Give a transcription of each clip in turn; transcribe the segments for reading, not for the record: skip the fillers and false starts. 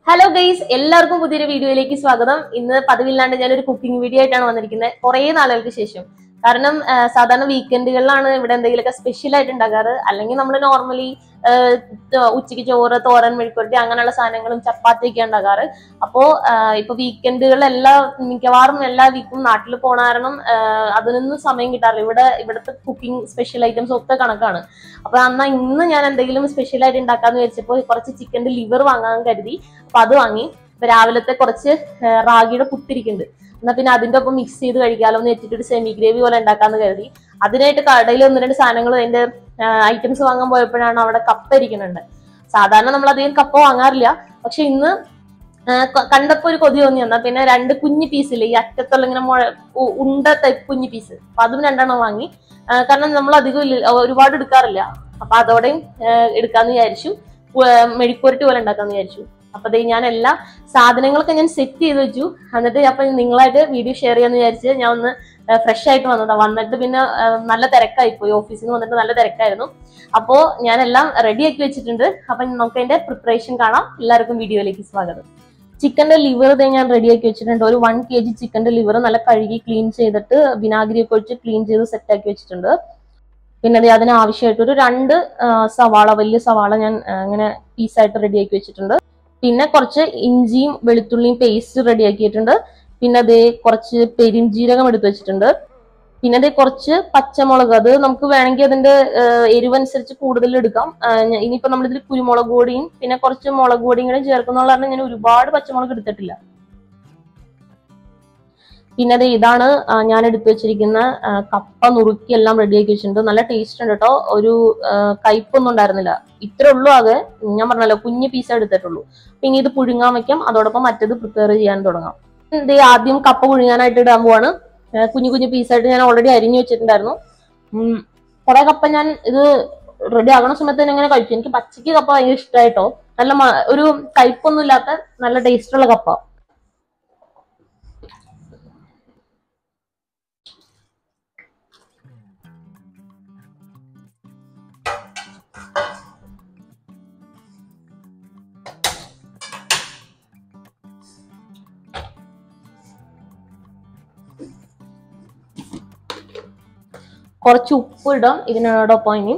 Hello guys, എല്ലാവർക്കും പുതിയൊരു വീഡിയോയിലേക്ക് സ്വാഗതം. ഇന്ന് പതിവില്ലാണ്ട് ഞാനൊരു കുക്കിംഗ് വീഡിയോ ആയിട്ടാണ് വന്നിരിക്കുന്നത് കുറേ നാളുകൾക്ക് ശേഷം. കാരണം സാധാരണ വീക്കെൻഡുകളിലാണ് ഇവിടെ എന്തെങ്കിലുമൊക്കെ സ്പെഷ്യൽ ആയിട്ട് ഉണ്ടാക്കാറ്. അല്ലെങ്കിൽ നമ്മൾ നോർമലി ഉച്ചയ്ക്ക് ചോറ്, തോരൻ, മെഴുക്കുവരട്ടി അങ്ങനെയുള്ള സാധനങ്ങളും ചപ്പാത്തിയൊക്കെ ഉണ്ടാക്കാറ്. അപ്പോ ഇപ്പൊ വീക്കെൻഡുകളിലെല്ലാം മിക്കവാറും എല്ലാ വീക്കും നാട്ടിൽ പോണ കാരണം അതിനൊന്നും സമയം കിട്ടാറില്ല. ഇവിടുത്തെ കുക്കിംഗ് സ്പെഷ്യൽ ഐറ്റംസ് ഒക്കെ കണക്കാണ്. അപ്പൊ ഇന്ന് ഞാൻ എന്തെങ്കിലും സ്പെഷ്യൽ ആയിട്ട് ഉണ്ടാക്കാന്ന് വെച്ചപ്പോൾ കുറച്ച് ചിക്കൻ്റെ ലിവർ വാങ്ങാൻ കരുതി. അപ്പൊ അത് വാങ്ങി. ഇപ്പൊ രാവിലത്തെ കുറച്ച് റാഗിയുടെ പുട്ടിരിക്കുന്നുണ്ട്. എന്നാൽ പിന്നെ അതിന്റെ ഒപ്പം മിക്സ് ചെയ്ത് കഴിക്കാലോ എന്ന് വെച്ചിട്ട് ഒരു സെമി ഗ്രേവി പോലെ ഉണ്ടാക്കാന്ന് കരുതി. അതിനായിട്ട് കടയിൽ 1-2 സാധനങ്ങൾ അതിന്റെ ഐറ്റംസ് വാങ്ങാൻ പോയപ്പോഴാണ് അവിടെ കപ്പ ഇരിക്കുന്നുണ്ട്. സാധാരണ നമ്മൾ അധികം കപ്പ വാങ്ങാറില്ല, പക്ഷെ ഇന്ന് കണ്ടപ്പോ ഒരു കൊതി തോന്നി. എന്നാൽ പിന്നെ 2 കുഞ്ഞു പീസില്ലേ, ഈ അറ്റത്തുള്ള ഇങ്ങനെ ഉണ്ട ടൈപ്പ് കുഞ്ഞു പീസ്, അപ്പൊ അതും 2 വാങ്ങി. കാരണം നമ്മൾ അധികം ഒരുപാട് എടുക്കാറില്ല. അപ്പൊ അതോടെയും എടുക്കാന്ന് വിചാരിച്ചു. മെഴുക്കുവരട്ടി പോലെ ഉണ്ടാക്കാന്ന് വിചാരിച്ചു. അപ്പൊ ഞാൻ എല്ലാ സാധനങ്ങളൊക്കെ ഞാൻ സെറ്റ് ചെയ്ത് വെച്ചു. എന്നിട്ട് അപ്പൊ നിങ്ങളായിട്ട് വീഡിയോ ഷെയർ ചെയ്യാന്ന് വിചാരിച്ച് ഞാൻ ഒന്ന് ഫ്രഷ് ആയിട്ട് വന്നതാ. വന്നിട്ട് പിന്നെ നല്ല തിരക്കായി പോയി. ഓഫീസിൽ നിന്ന് വന്നിട്ട് നല്ല തിരക്കായിരുന്നു. അപ്പോ ഞാനെല്ലാം റെഡിയാക്കി വെച്ചിട്ടുണ്ട്. അപ്പൊ നമുക്ക് അതിന്റെ പ്രിപ്പറേഷൻ കാണാം. എല്ലാവർക്കും വീഡിയോയിലേക്ക് സ്വാഗതം. ചിക്കന്റെ ലിവർ ഞാൻ റെഡിയാക്കി വെച്ചിട്ടുണ്ട്. ഒരു 1 kg ചിക്കന്റെ ലിവർ നല്ല കഴുകി ക്ലീൻ ചെയ്തിട്ട് വിനാഗിരി ഒക്കെ ഒഴിച്ച് ക്ലീൻ ചെയ്ത് സെറ്റ് ആക്കി വെച്ചിട്ടുണ്ട്. പിന്നെ അതിന് ആവശ്യമായിട്ട് ഒരു 2 സവാള, വലിയ സവാള ഞാൻ ഇങ്ങനെ പീസായിട്ട് റെഡിയാക്കി വെച്ചിട്ടുണ്ട്. പിന്നെ കുറച്ച് ഇഞ്ചിയും വെളുത്തുള്ളിയും പേസ്റ്റ് റെഡിയാക്കിയിട്ടുണ്ട്. പിന്നെ കുറച്ച് പെരിഞ്ജീരകം എടുത്തു വെച്ചിട്ടുണ്ട്. പിന്നെ കുറച്ച് പച്ചമുളക്, അത് നമുക്ക് വേണമെങ്കിൽ അതിന്റെ എരിവനുസരിച്ച് കൂടുതൽ എടുക്കാം. ഇനിയിപ്പോ നമ്മളിതിൽ കുരുമുളക് പൊടിയും പിന്നെ കുറച്ച് മുളക് പൊടിയും കൂടെ ചേർക്കുന്നുള്ള കാരണം ഞാൻ ഒരുപാട് പച്ചമുളക് എടുത്തിട്ടില്ല. പിന്നെ ഇതാണ് ഞാൻ എടുത്തു വെച്ചിരിക്കുന്ന കപ്പ നുറുക്കി എല്ലാം റെഡിയാക്കി വെച്ചിട്ടുണ്ട്. നല്ല ടേസ്റ്റ് ഉണ്ട് കേട്ടോ. ഒരു കയ്പൊന്നും ഉണ്ടായിരുന്നില്ല. ഇത്രേ ഉള്ളൂ. ആകെ ഞാൻ പറഞ്ഞല്ലോ കുഞ്ഞു പീസേ എടുത്തിട്ടുള്ളൂ. പിന്നെ ഇത് പുഴുങ്ങാൻ വെക്കാം. അതോടൊപ്പം മറ്റത് പ്രിപ്പയർ ചെയ്യാൻ തുടങ്ങാം. ആദ്യം കപ്പ പുഴുങ്ങാനായിട്ട് ഇടാൻ പോവാണ്. കുഞ്ഞു കുഞ്ഞു പീസായിട്ട് ഞാൻ ഓൾറെഡി അരിഞ്ഞു വെച്ചിട്ടുണ്ടായിരുന്നു. കുറെ കപ്പ ഞാൻ ഇത് റെഡി ആകുന്ന സമയത്ത് തന്നെ ഇങ്ങനെ കഴിച്ചു. എനിക്ക് പച്ചക്ക് കപ്പ ഭയങ്കര ഇഷ്ടമായിട്ടോ. നല്ല ഒരു കയ്പൊന്നും ഇല്ലാത്ത നല്ല ടേസ്റ്റുള്ള കപ്പ. കുറച്ച് ഉപ്പ് ഇടാം ഇതിനോടൊപ്പം. ഇനി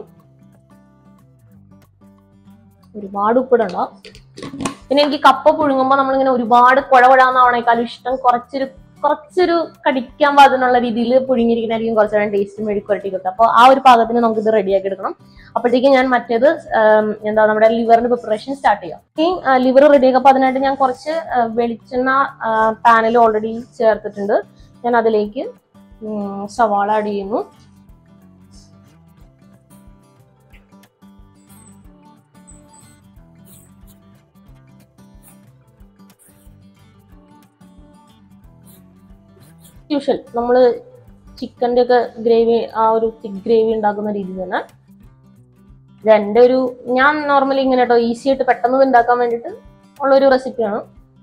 ഒരുപാട് ഉപ്പിടണ്ട. പിന്നെ എനിക്ക് കപ്പ പുഴുങ്ങുമ്പോൾ നമ്മളിങ്ങനെ ഒരുപാട് കുഴകുഴാന്നാവണേക്കാളും ഇഷ്ടം കുറച്ചൊരു കടിക്കാൻ പാകത്തിനുള്ള രീതിയിൽ പുഴുങ്ങിയിരിക്കുന്നതായിരിക്കും കുറച്ചുകൂടെ ടേസ്റ്റ് മെഴുക്കുവരട്ടിക്കൊക്കെ. അപ്പോൾ ആ ഒരു പാകത്തിന് നമുക്ക് ഇത് റെഡിയാക്കി എടുക്കണം. അപ്പോഴത്തേക്കും ഞാൻ മറ്റേത് നമ്മുടെ ലിവറിന്റെ പ്രിപ്പറേഷൻ സ്റ്റാർട്ട് ചെയ്യാം. ഈ ലിവർ റെഡിയാക്കപ്പോൾ അതിനായിട്ട് ഞാൻ കുറച്ച് വെളിച്ചെണ്ണ പാനിൽ ഓൾറെഡി ചേർത്തിട്ടുണ്ട്. ഞാൻ അതിലേക്ക് സവാള ആഡ് ചെയ്യുന്നു. യൂഷ്വൽ നമ്മൾ ചിക്കൻ്റെ ഒക്കെ ഗ്രേവി, ആ ഒരു തിക്ക് ഗ്രേവി ഉണ്ടാക്കുന്ന രീതി തന്നെ. ഞാൻ നോർമലി ഇങ്ങനെ കേട്ടോ ഈസി ആയിട്ട് പെട്ടെന്ന് ഉണ്ടാക്കാൻ വേണ്ടിയിട്ട് ഉള്ളൊരു റെസിപ്പിയാണ്.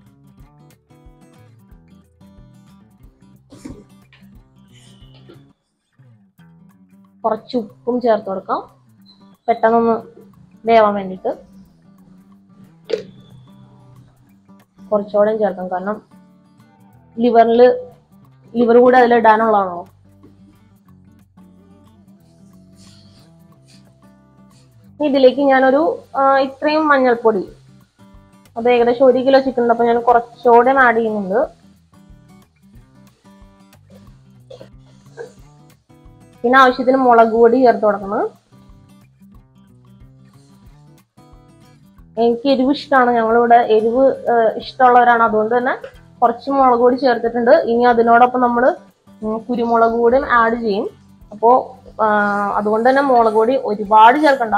കുറച്ച് ഉപ്പും ചേർത്ത് കൊടുക്കാം പെട്ടെന്നൊന്ന് വേവാൻ വേണ്ടിയിട്ട്. കുറച്ചുകൂടെ ചേർക്കാം, കാരണം ലിവർ കൂടെ അതിലിടാനുള്ളതാണോ. ഇതിലേക്ക് ഞാനൊരു ഇത്രയും മഞ്ഞൾപ്പൊടി, അത് ഏകദേശം 1 കിലോ ചിക്കൻ ഉണ്ട്. അപ്പൊ ഞാൻ കുറച്ചുകൂടെ ആഡ് ചെയ്യുന്നുണ്ട്. പിന്നെ ആവശ്യത്തിന് മുളക് പൊടി ചേർത്ത് കൊടുക്കണം. എനിക്ക് എരിവ് ഇഷ്ടമാണ്. ഞങ്ങളിവിടെ എരിവ് ഇഷ്ടമുള്ളവരാണ്. അതുകൊണ്ട് തന്നെ കുറച്ച് മുളക് പൊടി ചേർത്തിട്ടുണ്ട്. ഇനി അതിനോടൊപ്പം നമ്മൾ കുരുമുളക് പൊടിയും ആഡ് ചെയ്യും. അപ്പോൾ അതുകൊണ്ട് തന്നെ മുളക് പൊടി ഒരുപാട് ചേർക്കണ്ട.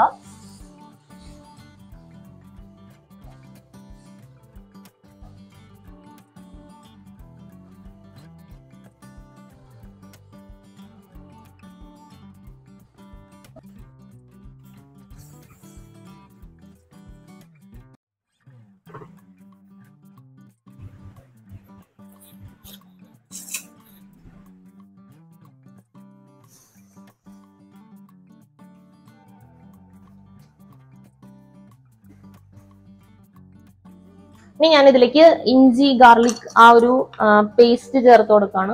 ഇനി ഞാൻ ഇതിലേക്ക് ഇഞ്ചി ഗാർലിക് ആ ഒരു പേസ്റ്റ് ചേർത്ത് കൊടുക്കാണ്.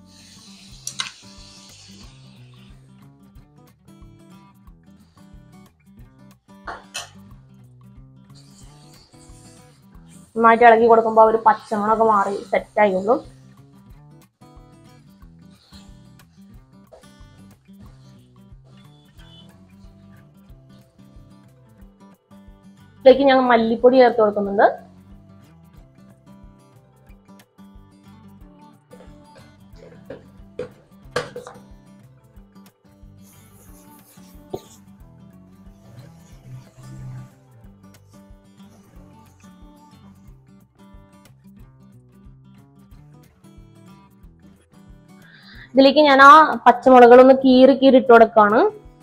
നന്നായിട്ട് ഇളക്കി കൊടുക്കുമ്പോൾ ആ ഒരു പച്ചമണമൊക്കെ മാറി സെറ്റ് ആയിക്കൊള്ളു. ഇതിലേക്ക് ഞാൻ മല്ലിപ്പൊടി ചേർത്ത് കൊടുക്കുന്നുണ്ട്. ഇതിലേക്ക് ഞാൻ ആ പച്ചമുളകളൊന്ന് കീറി ഇട്ട് കൊടുക്കാണ്.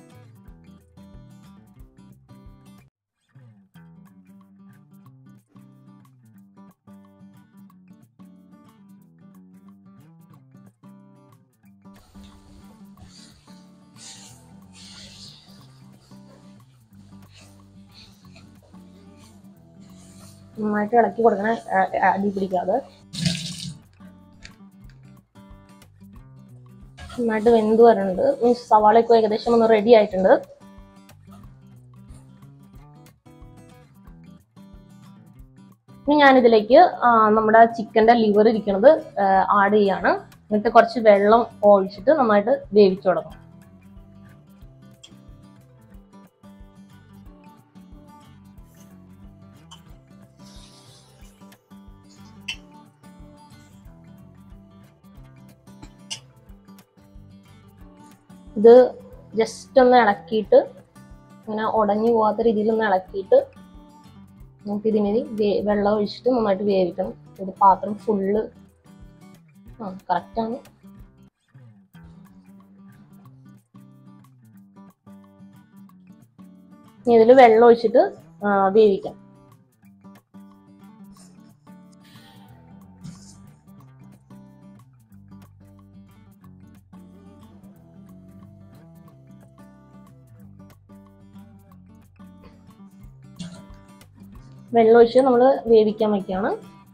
നന്നായിട്ട് ഇളക്കി കൊടുക്കണേ, അടി പിടിക്കാതെ. നന്നായിട്ട് വെന്ത് വരുന്നുണ്ട്. മീൻസ് സവാളയൊക്കെ ഏകദേശം ഒന്ന് റെഡി ആയിട്ടുണ്ട്. ഇനി ഞാനിതിലേക്ക് നമ്മുടെ ചിക്കൻ്റെ ലിവർ ഇരിക്കുന്നത് ആഡ് ചെയ്യാണ്. എന്നിട്ട് കുറച്ച് വെള്ളം ഒഴിച്ചിട്ട് നന്നായിട്ട് വേവിച്ചു കൊടുക്കണം. ഇത് ജസ്റ്റ് ഒന്ന് ഇളക്കിയിട്ട് ഇങ്ങനെ ഉടഞ്ഞു പോകാത്ത രീതിയിൽ ഒന്ന് ഇളക്കിയിട്ട് നമുക്കിതിന് വെള്ളം ഒഴിച്ചിട്ട് നന്നായിട്ട് വേവിക്കണം. ഇത് പാത്രം ഫുള്ള് കറക്റ്റാണ്. ഇനി ഇതിൽ വെള്ളം ഒഴിച്ചിട്ട് വേവിക്കാം. വെള്ളം ഒഴിച്ച് നമ്മൾ വേവിക്കാൻ വയ്ക്കുകയാണ്.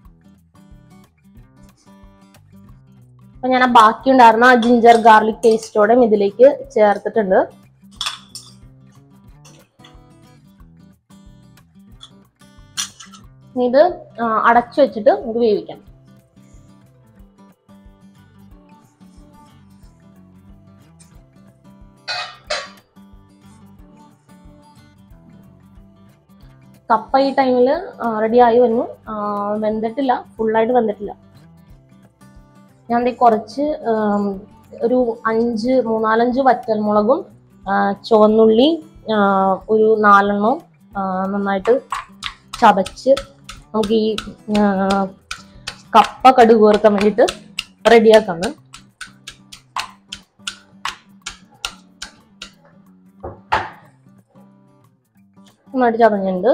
അപ്പൊ ഞാൻ ആ ബാക്കി ഉണ്ടായിരുന്ന ആ ജിഞ്ചർ ഗാർലിക് പേസ്റ്റോടെ ഇതിലേക്ക് ചേർത്തിട്ടുണ്ട്. ഇത് അടച്ചു വെച്ചിട്ട് നമുക്ക് വേവിക്കാം. കപ്പ ഈ ടൈമിൽ റെഡി ആയി വന്നു. വെന്തിട്ടില്ല, ഫുള്ളായിട്ട് വെന്തിട്ടില്ല. ഞാൻ കുറച്ച് ഒരു 4-5 വറ്റൽമുളകും ചുവന്നുള്ളി ഒരു 4 എണ്ണവും നന്നായിട്ട് ചതച്ച് നമുക്ക് ഈ കപ്പ കടുക് വറുക്കാൻ വേണ്ടിയിട്ട് റെഡിയാക്കാണ്. നന്നായിട്ട് ചതഞ്ഞിട്ടുണ്ട്.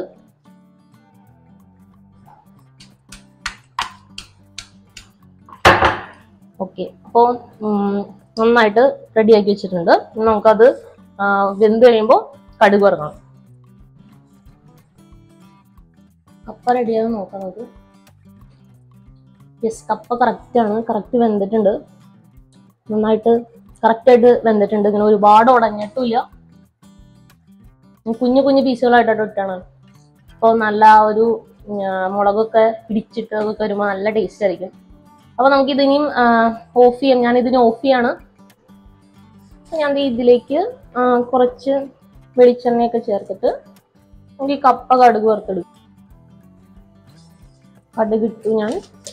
ഓക്കെ, അപ്പോൾ നന്നായിട്ട് റെഡിയാക്കി വെച്ചിട്ടുണ്ട്. നമുക്കത് വെന്ത് കഴിയുമ്പോൾ കടുക് വറുക്കണം. കപ്പ റെഡിയാകും നോക്കാം നമുക്ക്. യെസ്, കപ്പ കറക്റ്റ് വെന്തിട്ടുണ്ട്. നന്നായിട്ട് കറക്റ്റായിട്ട് വെന്തിട്ടുണ്ട്. ഇങ്ങനെ ഒരുപാട് ഉടഞ്ഞിട്ടില്ല, കുഞ്ഞു പീസുകളായിട്ടോ ഇട്ടാണ്. അപ്പോൾ നല്ല ഒരു മുളകൊക്കെ പിടിച്ചിട്ട് അതൊക്കെ വരുമ്പോൾ നല്ല ടേസ്റ്റ് ആയിരിക്കും. അപ്പോൾ നമുക്കിതിനും ഓഫ് ചെയ്യാം. ഞാനിതിന് ഓഫ് ചെയ്യാണ്. ഞാൻ ഇതിലേക്ക് കുറച്ച് വെളിച്ചെണ്ണയൊക്കെ ചേർത്തിട്ട് നമുക്ക് ഈ കപ്പ കടുക് വറുത്തെടുക്കും. കടുകിട്ടു ഞാൻ.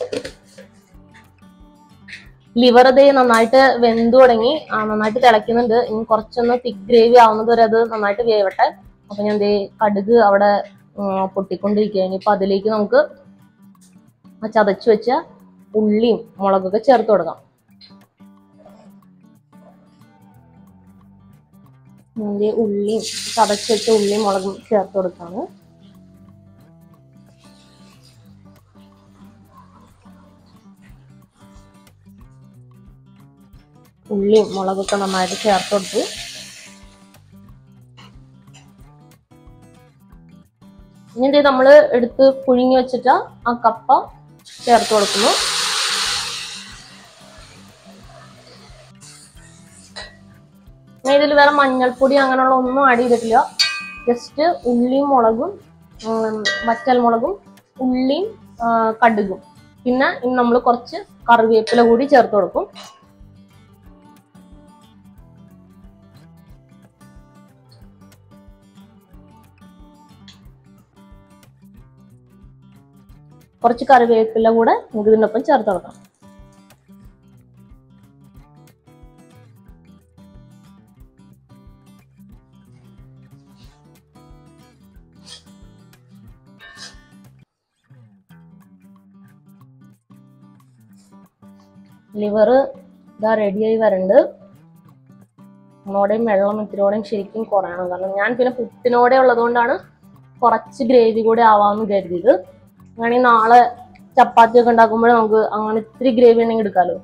ലിവർ അതേ നന്നായിട്ട് വെന്തു തുടങ്ങി, നന്നായിട്ട് തിളയ്ക്കുന്നുണ്ട്. ഇനി കുറച്ചൊന്ന് തിക്ക് ഗ്രേവി ആവുന്നത് വരെ അത് നന്നായിട്ട് വേവട്ടെ. അപ്പൊ ഞാൻ കടുക് അവിടെ പൊട്ടിക്കൊണ്ടിരിക്കുക. ഇനിയിപ്പോൾ അതിലേക്ക് നമുക്ക് ചതച്ചു വെച്ച ഉള്ളിയും മുളകൊക്കെ ചേർത്ത് കൊടുക്കാം. ഉള്ളിയും ചതച്ചു വെച്ച ഉള്ളിയും മുളകും ചേർത്ത് കൊടുക്കാണ്. ഉള്ളിയും മുളകൊക്കെ നന്നായിട്ട് ചേർത്ത് കൊടുത്തു. ഇനി നമ്മൾ എടുത്ത് പുഴുങ്ങി വെച്ചിട്ട് ആ കപ്പ ചേർത്ത് കൊടുക്കുന്നു. ഞാൻ ഇതിൽ വേറെ മഞ്ഞൾപ്പൊടി അങ്ങനെയുള്ള ഒന്നും ആഡ് ചെയ്തിട്ടില്ല. ജസ്റ്റ് ഉള്ളിയും മുളകും, വറ്റൽമുളകും, ഉള്ളിയും കടുകും, പിന്നെ ഇനി നമ്മൾ കുറച്ച് കറിവേപ്പില കൂടി ചേർത്ത് കൊടുക്കും. കുറച്ച് കറിവേപ്പില കൂടെ നമുക്ക് ഇതിനൊപ്പം ചേർത്ത് കൊടുക്കണം. ലിവർ ഇതാ റെഡിയായി വരുന്നുണ്ട്. ഒന്നോടെയും വെള്ളം ഇത്തിരിയോടെയും ശരിക്കും കുറയണം. കാരണം ഞാൻ പിന്നെ പുട്ടിനോടെ ഉള്ളതുകൊണ്ടാണ് കുറച്ച് ഗ്രേവി കൂടെ ആവാമെന്ന് കരുതിയത്. അങ്ങനെയാണെങ്കിൽ നാളെ ചപ്പാത്തി ഒക്കെ ഉണ്ടാക്കുമ്പോൾ നമുക്ക് അങ്ങനെ ഇത്തിരി ഗ്രേവി ഉണ്ടെങ്കിൽ എടുക്കാമല്ലോ.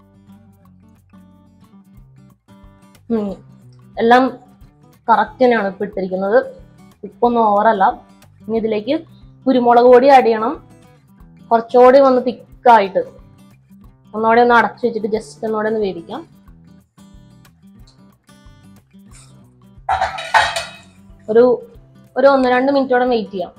എല്ലാം കറക്റ്റ് തന്നെയാണ് ഇപ്പം ഇട്ടിരിക്കുന്നത്. ഉപ്പൊന്നും ഓവറല്ല. ഇനി ഇതിലേക്ക് കുരുമുളക് പൊടി ആഡ് ചെയ്യണം. കുറച്ചുകൂടി ഒന്ന് തിക്കായിട്ട് ഒന്നോടെ ഒന്ന് അടച്ചു വെച്ചിട്ട് ജസ്റ്റ് ഒന്നോടെ ഒന്ന് വേവിക്കാം. ഒരു 1-2 മിനിറ്റോടെ വെയിറ്റ് ചെയ്യാം.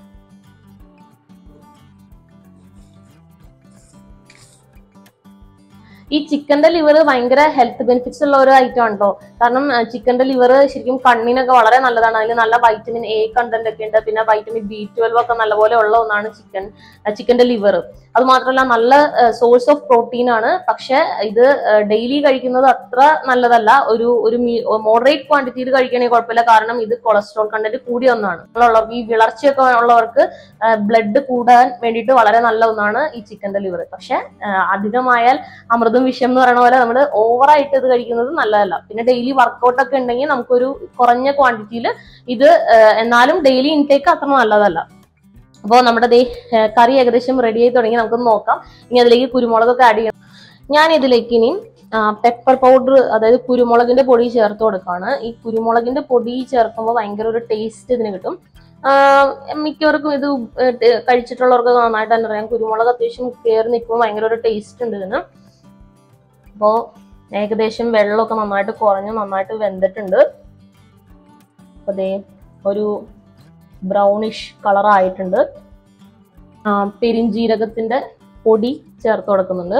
ഈ ചിക്കന്റെ ലിവർ ഭയങ്കര ഹെൽത്ത് ബെനിഫിറ്റ്സ് ഉള്ള ഒരു ഐറ്റം ആണ് കേട്ടോ. കാരണം ചിക്കന്റെ ലിവർ ശരിക്കും കണ്ണിനൊക്കെ വളരെ നല്ലതാണ്. അതിൽ നല്ല വൈറ്റമിൻ എ കണ്ടന്റ് ഒക്കെ ഉണ്ട്. പിന്നെ വൈറ്റമിൻ B12 ഒക്കെ നല്ലപോലെ ഉള്ള ഒന്നാണ് ചിക്കന്റെ ലിവർ. അത് മാത്രമല്ല നല്ല സോഴ്സ് ഓഫ് പ്രോട്ടീൻ ആണ്. പക്ഷെ ഇത് ഡെയിലി കഴിക്കുന്നത് അത്ര നല്ലതല്ല. ഒരു മോഡറേറ്റ് ക്വാണ്ടിറ്റിയിൽ കഴിക്കണമെങ്കിൽ കുഴപ്പമില്ല. കാരണം ഇത് കൊളസ്ട്രോൾ കണ്ടന്റ് കൂടിയ ഒന്നാണ്. ഈ വിളർച്ചയൊക്കെ ഉള്ളവർക്ക് ബ്ലഡ് കൂടാൻ വേണ്ടിയിട്ട് വളരെ നല്ല ഒന്നാണ് ഈ ചിക്കന്റെ ലിവർ. പക്ഷെ അധികമായാൽ അമൃതം വിഷം എന്ന് പറയുന്ന പോലെ നമ്മൾ ഓവറായിട്ട് ഇത് കഴിക്കുന്നത് നല്ലതല്ല. പിന്നെ ഡെയിലി വർക്കൗട്ട് ഒക്കെ ഉണ്ടെങ്കിൽ നമുക്കൊരു കുറഞ്ഞ ക്വാണ്ടിറ്റിയിൽ ഇത്, എന്നാലും ഡെയിലി ഇൻടേക്ക് അത്ര നല്ലതല്ല. അപ്പോൾ നമ്മുടെ കറി ഏകദേശം റെഡി ആയി തുടങ്ങി. നമുക്കൊന്ന് നോക്കാം. ഇനി അതിലേക്ക് കുരുമുളകൊക്കെ ആഡ് ചെയ്യണം. ഞാൻ ഇതിലേക്ക് ഇനി പെപ്പർ പൗഡർ, അതായത് കുരുമുളകിന്റെ പൊടി ചേർത്ത് കൊടുക്കുകയാണ്. ഈ കുരുമുളകിന്റെ പൊടി ചേർക്കുമ്പോൾ ഭയങ്കര ഒരു ടേസ്റ്റ് ഇതിന് കിട്ടും. മിക്കവർക്കും ഇത് കഴിച്ചിട്ടുള്ളവർക്ക് നന്നായിട്ട് തന്നെ അറിയാം. കുരുമുളക് അത്യാവശ്യം കയറി നിൽക്കുമ്പോൾ ഭയങ്കര ഒരു ടേസ്റ്റ് ഉണ്ട് ഇതിന്. അപ്പോൾ ഏകദേശം വെള്ളമൊക്കെ നന്നായിട്ട് കുറഞ്ഞ് നന്നായിട്ട് വെന്തിട്ടുണ്ട്. അപ്പോൾ ദേ ഒരു ബ്രൗണിഷ് കളർ ആയിട്ടുണ്ട്. പെരിഞ്ജീരകത്തിന്റെ പൊടി ചേർത്ത് കൊടുക്കുന്നുണ്ട്.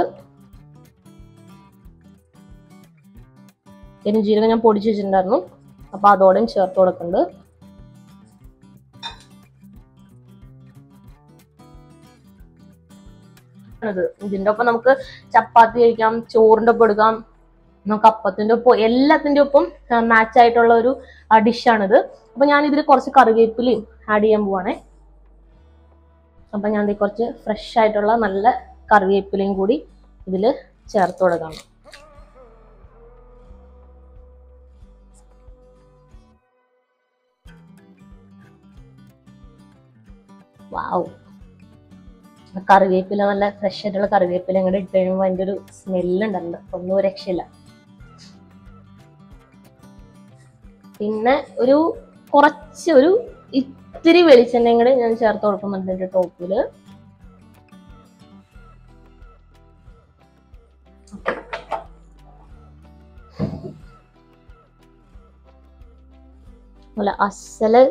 പെരിഞ്ജീരകം ഞാൻ പൊടിച്ച് വെച്ചിട്ടുണ്ടായിരുന്നു. അപ്പൊ അതോടെയും ചേർത്ത് കൊടുക്കുന്നുണ്ട്. ഇതിന്റെ ഒപ്പം നമുക്ക് ചപ്പാത്തി കഴിക്കാം, ചോറിന്റെ ഒപ്പം എടുക്കാം, നമുക്ക് അപ്പത്തിന്റെ ഒപ്പം, എല്ലാത്തിന്റെ ഒപ്പം മാച്ച് ആയിട്ടുള്ള ഒരു ഡിഷാണിത്. അപ്പൊ ഞാൻ ഇതിൽ കുറച്ച് കറിവേപ്പിലയും ആഡ് ചെയ്യാൻ പോവാണേ. അപ്പൊ ഞാൻ കുറച്ച് ഫ്രഷ് ആയിട്ടുള്ള നല്ല കറിവേപ്പിലയും കൂടി ഇതിൽ ചേർത്ത് കൊടുക്കാം. വാവ്, കറിവേപ്പില നല്ല ഫ്രഷ് ആയിട്ടുള്ള കറിവേപ്പില ഇങ്ങോട്ട് ഇട്ട് കഴിയുമ്പോൾ അതിൻ്റെ ഒരു സ്മെല്ലുണ്ടല്ലോ, ഒന്നും രക്ഷയില്ല. പിന്നെ ഒരു ഇത്തിരി വെളിച്ചെണ്ണയും കൂടി ഞാൻ ചേർത്ത് കൊടുക്കുന്നുണ്ട് എൻ്റെ ടോപ്പില്. അല്ല, അസല്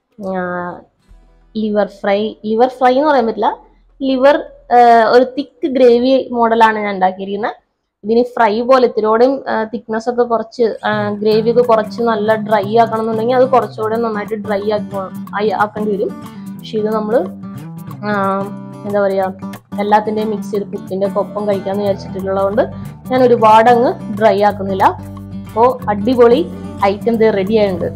ലിവർ ഫ്രൈ എന്ന് പറയാൻ പറ്റില്ല, ലിവർ ഒരു തിക്ക് ഗ്രേവി മോഡലാണ് ഞാൻ ഉണ്ടാക്കിയിരിക്കുന്നത്. ഇതിന് ഫ്രൈ പോലെ ഇത്തിരിയോടെയും തിക്നെസ് ഒക്കെ കുറച്ച്, ഗ്രേവി ഒക്കെ കുറച്ച് നല്ല ഡ്രൈ ആക്കണം എന്നുണ്ടെങ്കിൽ അത് കുറച്ചുകൂടെ നന്നായിട്ട് ഡ്രൈ ആക്കേണ്ടി വരും. പക്ഷെ ഇത് നമ്മൾ എന്താ പറയുക, എല്ലാത്തിൻ്റെയും മിക്സ് ചെയ്ത് പുട്ടിൻ്റെ ഒക്കെ ഒപ്പം കഴിക്കാമെന്ന് വിചാരിച്ചിട്ടുള്ളതുകൊണ്ട് ഞാൻ ഒരുപാട് അങ്ങ് ഡ്രൈ ആക്കുന്നില്ല. അപ്പോൾ അടിപൊളി ഐറ്റം ഇത് റെഡി ആയിട്ടുണ്ട്.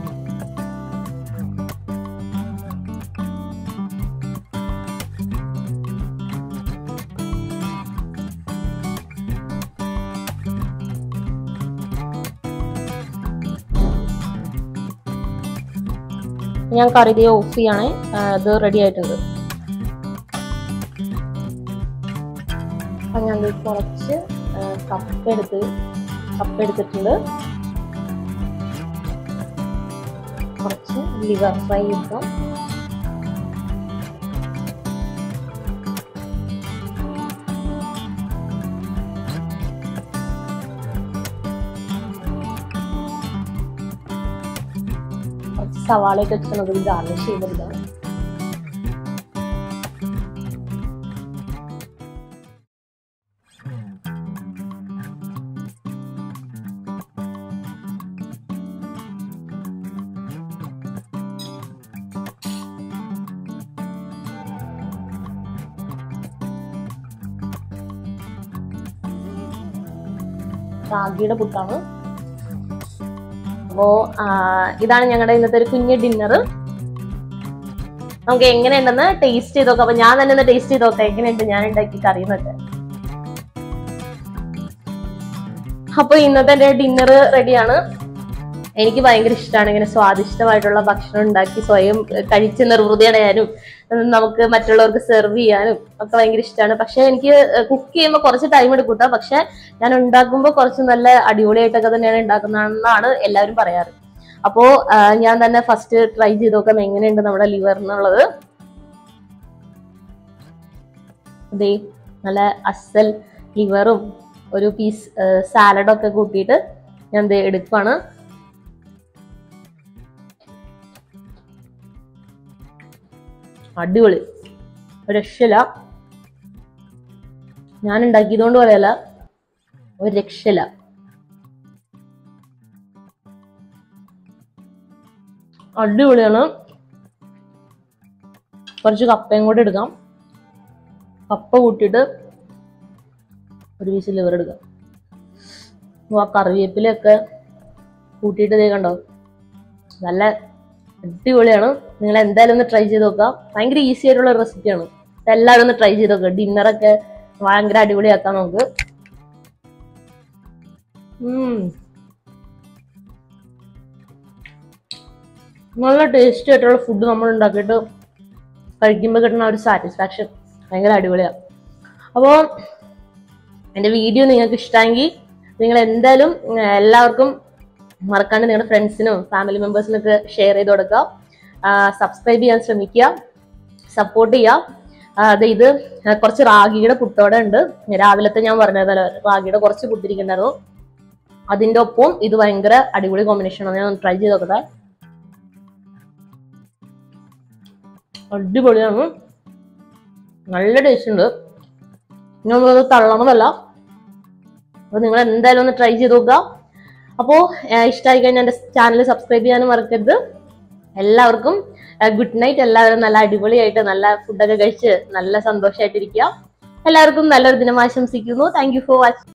ഞാൻ കറി ഓഫ് ചെയ്യാണ്. ഇത് റെഡി ആയിട്ടുണ്ട്. അപ്പം ഞാൻ കുറച്ച് കപ്പ എടുത്തിട്ടുണ്ട്. കുറച്ച് ലിവർ ഫ്രൈ ഇട്ടാം. സവാളയൊക്കെ വെച്ച് നമുക്ക് ഗാർണിഷ് ചെയ്തെടുക്കാം. റാഗിയുടെ പുട്ടാണ്. അപ്പോ ഇതാണ് ഞങ്ങളുടെ ഇന്നത്തെ ഒരു കുഞ്ഞു ഡിന്നർ. നമുക്ക് എങ്ങനെയുണ്ടെന്ന് ടേസ്റ്റ് ചെയ്ത് നോക്കാം. അപ്പൊ ഞാൻ തന്നെ ഒന്ന് ടേസ്റ്റ് ചെയ്ത് നോക്കാം എങ്ങനെയുണ്ട് ഞാൻ ഉണ്ടാക്കി കറിയുന്നൊക്കെ. അപ്പൊ ഇന്നത്തെ എന്റെ ഡിന്നർ റെഡിയാണ്. എനിക്ക് ഭയങ്കര ഇഷ്ടമാണ് ഇങ്ങനെ സ്വാദിഷ്ടമായിട്ടുള്ള ഭക്ഷണം ഉണ്ടാക്കി സ്വയം കഴിച്ച് നിർവൃതി അടയാനും നമുക്ക് മറ്റുള്ളവർക്ക് സെർവ് ചെയ്യാനും ഒക്കെ ഭയങ്കര ഇഷ്ടമാണ്. പക്ഷെ എനിക്ക് കുക്ക് ചെയ്യുമ്പോൾ കുറച്ച് ടൈം എടുക്കൂട്ടോ. പക്ഷെ ഞാൻ ഉണ്ടാക്കുമ്പോൾ കുറച്ച് നല്ല അടിപൊളിയായിട്ടൊക്കെ തന്നെയാണ് ഉണ്ടാക്കുന്നതെന്നാണ് എല്ലാവരും പറയാറ്. അപ്പോ ഞാൻ തന്നെ ഫസ്റ്റ് ട്രൈ ചെയ്ത് നോക്കാം എങ്ങനെയുണ്ട് നമ്മുടെ ലിവർ എന്നുള്ളത്. അതെ, നല്ല അസൽ ലിവറും ഒരു പീസ് സാലഡൊക്കെ കൂട്ടിയിട്ട് ഞാൻ എടുക്കുവാണ്. അടിപൊളി, ഒരു രക്ഷയില്ല. ഞാൻ ഉണ്ടാക്കിയതുകൊണ്ട് പറയല്ല, ഒരു രക്ഷയില്ല. അടിപൊളിയാണ്. കുറച്ച് കപ്പയും കൂടെ എടുക്കാം. കപ്പ കൂട്ടിയിട്ട് ഒരു പീസ് ലിവർ എടുക്കാം. ആ കറിവേപ്പിലൊക്കെ കൂട്ടിയിട്ട് ഇതേ കണ്ടോ, നല്ല അടിപൊളിയാണ്. നിങ്ങൾ എന്തായാലും ഒന്ന് ട്രൈ ചെയ്ത് നോക്കാം. ഭയങ്കര ഈസി ആയിട്ടുള്ള റെസിപ്പിയാണ്. എല്ലാവരും ഒന്ന് ട്രൈ ചെയ്ത് നോക്കുക. ഡിന്നറൊക്കെ ഭയങ്കര അടിപൊളിയാക്കാം നമുക്ക്. നല്ല ടേസ്റ്റി ആയിട്ടുള്ള ഫുഡ് നമ്മൾ ഉണ്ടാക്കിയിട്ട് കഴിക്കുമ്പോൾ കിട്ടുന്ന ഒരു സാറ്റിസ്ഫാക്ഷൻ ഭയങ്കര അടിപൊളിയാണ്. അപ്പോൾ എൻ്റെ വീഡിയോ നിങ്ങൾക്ക് ഇഷ്ടമെങ്കിൽ നിങ്ങൾ എന്തായാലും എല്ലാവർക്കും മറക്കാണ്ട് നിങ്ങളുടെ ഫ്രണ്ട്സിനും ഫാമിലി മെമ്പേഴ്സിനൊക്കെ ഷെയർ ചെയ്ത് കൊടുക്കുക. സബ്സ്ക്രൈബ് ചെയ്യാൻ ശ്രമിക്കുക, സപ്പോർട്ട് ചെയ്യുക. ഇത് കുറച്ച് റാഗിയുടെ പുട്ടോടെ ഉണ്ട്. രാവിലത്തെ ഞാൻ പറഞ്ഞതല്ലോ, റാഗിയുടെ കുറച്ച് പുട്ടിരിക്കുന്നുണ്ടായിരുന്നു. അതിൻ്റെ ഒപ്പം ഇത് ഭയങ്കര അടിപൊളി കോമ്പിനേഷനാണ്. ഞാൻ ട്രൈ ചെയ്ത് നോക്കട്ടെ. അടിപൊളിയാണ്, നല്ല ടേസ്റ്റ് ഉണ്ട്. നമ്മളത് തള്ളണമല്ല. അപ്പൊ നിങ്ങൾ എന്തായാലും ഒന്ന് ട്രൈ ചെയ്ത് നോക്കുക. അപ്പോൾ ഇഷ്ടമായി കഴിഞ്ഞാൽ എൻ്റെ ചാനൽ സബ്സ്ക്രൈബ് ചെയ്യാനും മറക്കരുത്. എല്ലാവർക്കും ഗുഡ് നൈറ്റ്. എല്ലാവരും നല്ല അടിപൊളിയായിട്ട് നല്ല ഫുഡൊക്കെ കഴിച്ച് നല്ല സന്തോഷമായിട്ടിരിക്കുക. എല്ലാവർക്കും നല്ലൊരു ദിനം ആശംസിക്കുന്നു. Thank you for watching.